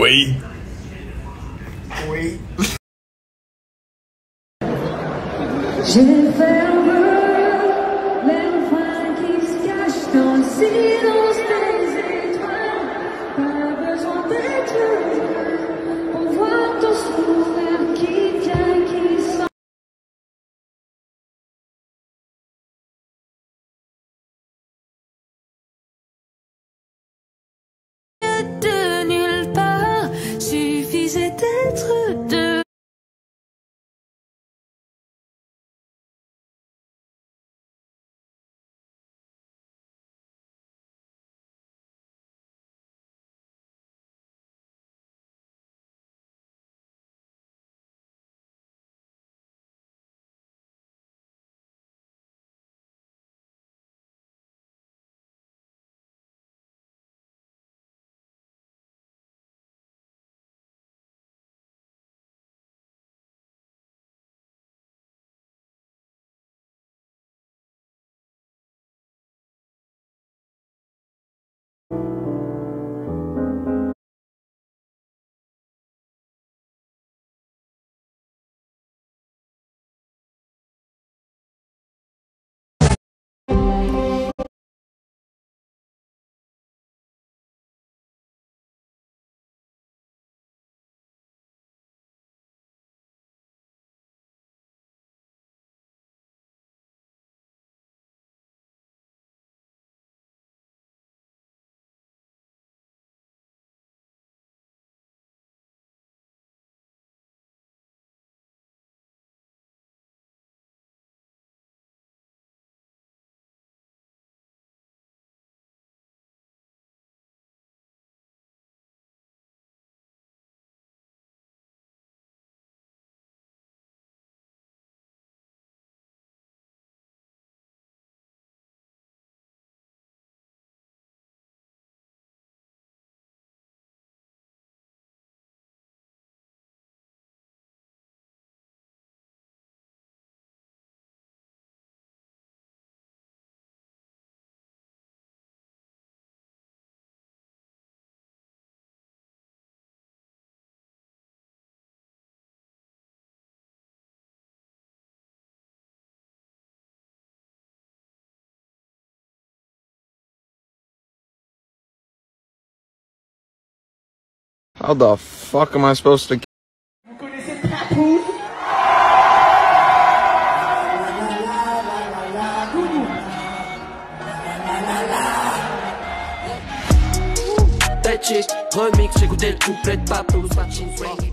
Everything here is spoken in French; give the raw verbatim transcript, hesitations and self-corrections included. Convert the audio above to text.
Oui. Oui. J'ai fermé les refrains qui se cachent dans le silence des étoiles. Pas besoin d'être heureux pour voir ton sourire qui vient, qui sort. De nulle part, suffisait d'être deux. How the fuck am I supposed to... Vous connaissez Papoose? Remix, j'écoutais le couplet de Papoose.